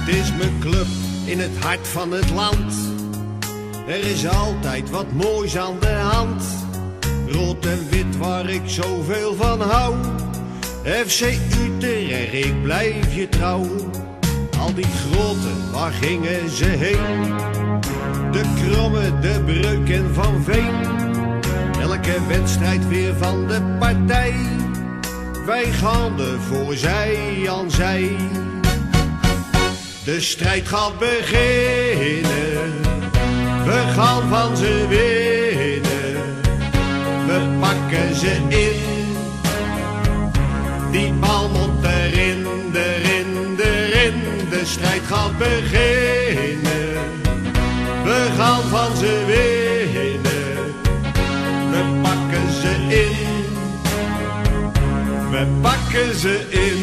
Het is mijn club in het hart van het land. Er is altijd wat moois aan de hand. Rood en wit waar ik zoveel van hou. FC Utrecht, ik blijf je trouw. Al die groten, waar gingen ze heen? De Kromme, de Breuk en Van Veen. Elke wedstrijd weer van de partij. Wij gaan er voor zij aan zij. De strijd gaat beginnen. We gaan van ze winnen. We pakken ze in. Die bal moet erin, erin, erin. De strijd gaat beginnen. We gaan van ze winnen. We pakken ze in. We pakken ze in.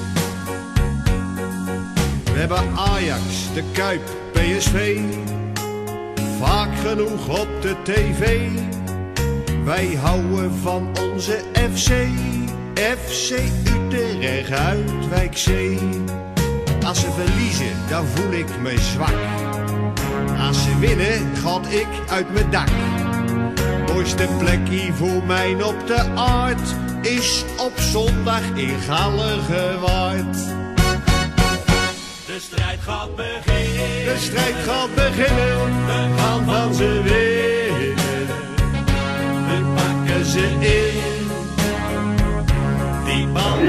We hebben Ajax, de Kuip, PSV. Vaak genoeg op de tv. Wij houden van onze FC. FC Utrecht uit Wijkzee. Als ze verliezen, dan voel ik me zwak. Als ze winnen, gaat ik uit mijn dak. Mooiste plekje voor mij op de aard is op zondag in Galgenwaard. De strijd gaat beginnen. De strijd gaat beginnen. We gaan van ze winnen. We pakken ze in. Die bal.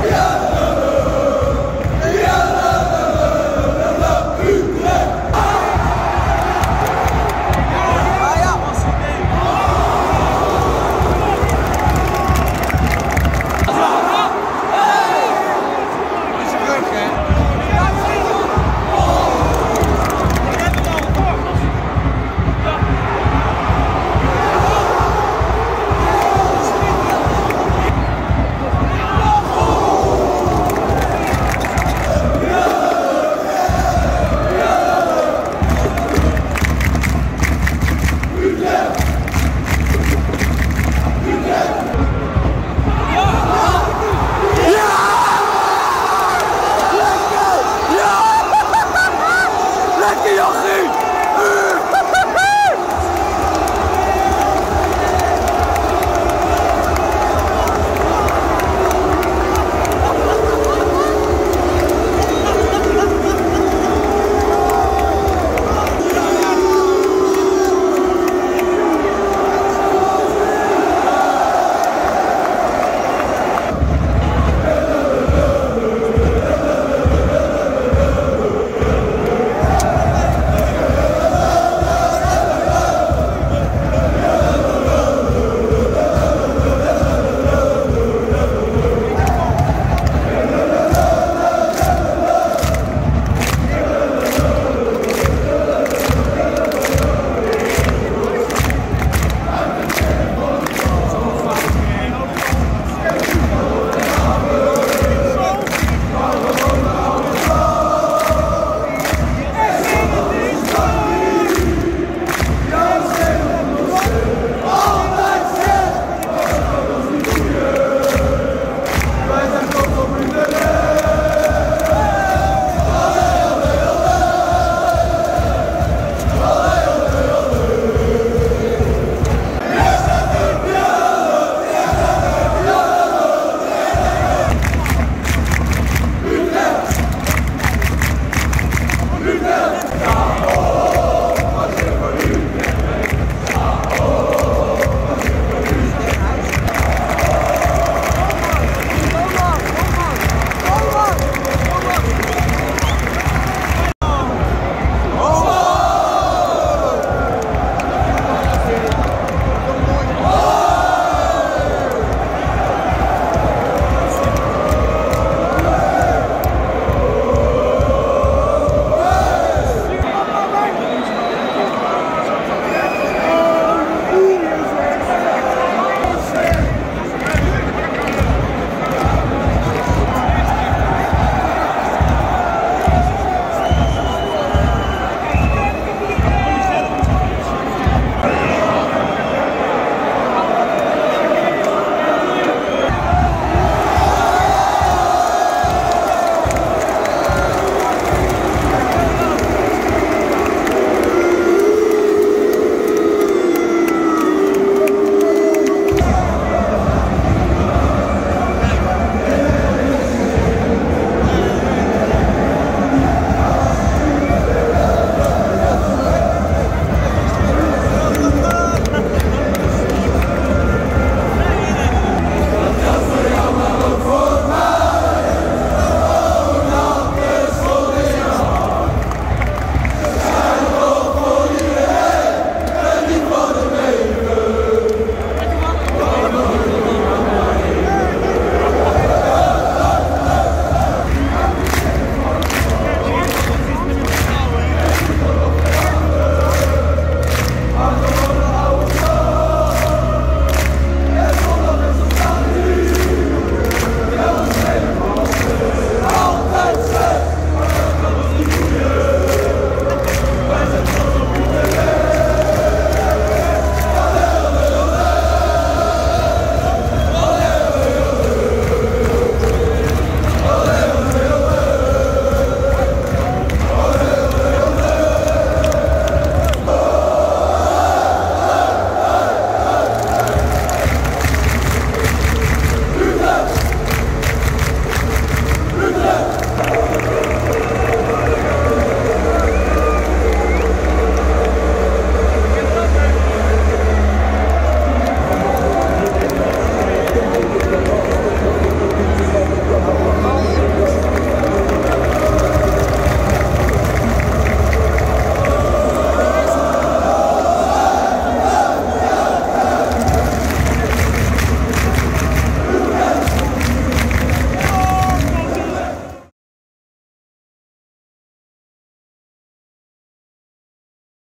Ja!